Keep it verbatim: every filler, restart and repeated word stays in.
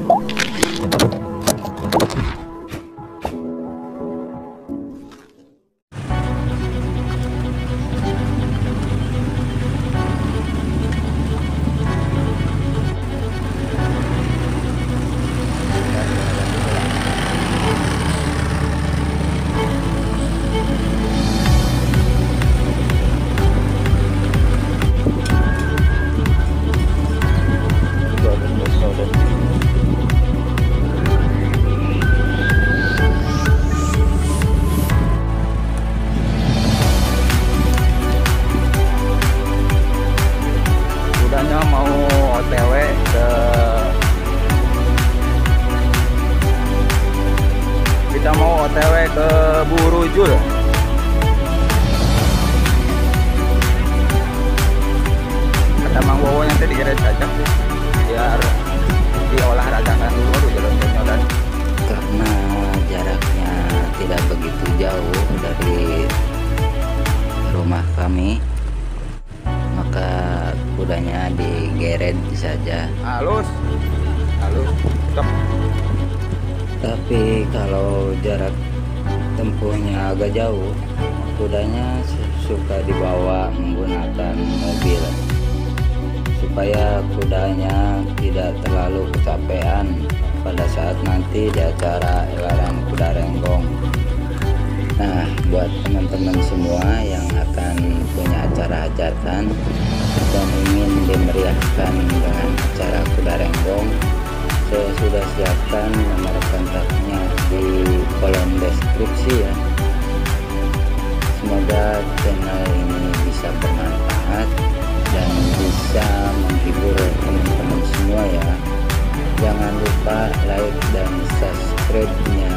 Kita mau O T W ke Burujul. Kata Mang Wowo yang tadi kira cocok biar diolah ragakan dulu baru jalan dan karena jaraknya tidak begitu jauh dari rumah kami, maka kudanya digeret saja. halus halus stop. Tapi kalau jarak tempuhnya agak jauh, kudanya suka dibawa menggunakan mobil supaya kudanya tidak terlalu kecapean pada saat nanti di acara Elaran Kuda Renggong. Nah, buat teman-teman semua yang akan punya acara hajatan dan ingin dimeriahkan dengan acara Kuda Renggong, saya sudah siapkan nomor kontaknya di kolom deskripsi ya. Semoga channel ini bisa bermanfaat dan bisa menghibur teman-teman semua ya. Jangan lupa like dan subscribe-nya